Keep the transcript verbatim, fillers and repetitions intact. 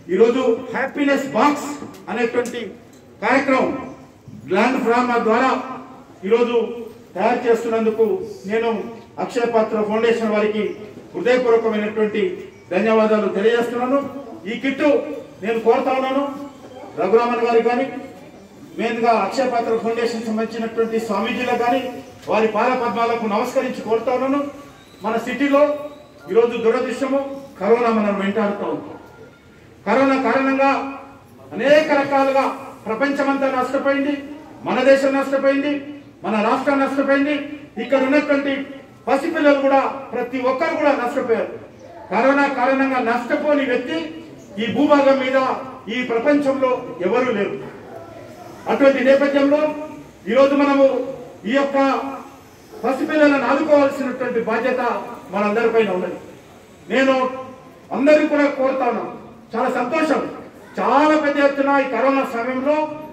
ఈరోజు happiness box అనేటువంటి కార్యక్రమం గ్లాండ్ ఫ్రామా ద్వారా ఈరోజు తయారు చేస్తున్నందుకు నేను అక్షయ పాత్ర ఫౌండేషన్ వారికి హృదయపూర్వకమైనటువంటి ధన్యవాదాలు తెలియజేస్తున్నాను. ఈ కిట్టు నేను కోరుతా ఉన్నాను రఘురామన్ గారికి కానీ మెయిన్గా అక్షయ పాత్ర ఫౌండేషన్ సంబంధించినటువంటి స్వామీజీలకు కానీ వారి పాద పద్మాలకు నమస్కరించి కోరుతా ఉన్నాను. మన సిటీలో ఈరోజు దురదృష్టము కరోనా మనం వెంటాడుతూ ఉంటాం. కరోనా కారణంగా అనేక రకాలుగా ప్రపంచమంతా నష్టపోయింది, మన దేశం నష్టపోయింది, మన రాష్ట్రం నష్టపోయింది. ఇక్కడ ఉన్నటువంటి పసిపిల్లలు కూడా ప్రతి ఒక్కరు కూడా నష్టపోయారు. కరోనా కారణంగా నష్టపోని వ్యక్తి ఈ భూభాగం మీద ఈ ప్రపంచంలో ఎవరూ లేరు. అటువంటి నేపథ్యంలో ఈరోజు మనము ఈ యొక్క పసిపిల్లలను ఆదుకోవాల్సినటువంటి బాధ్యత మనందరిపైన ఉన్నది. నేను అందరినీ కూడా కోరుతాను, చాలా సంతోషం, చాలా పెద్ద ఎత్తున ఈ కరోనా సమయంలో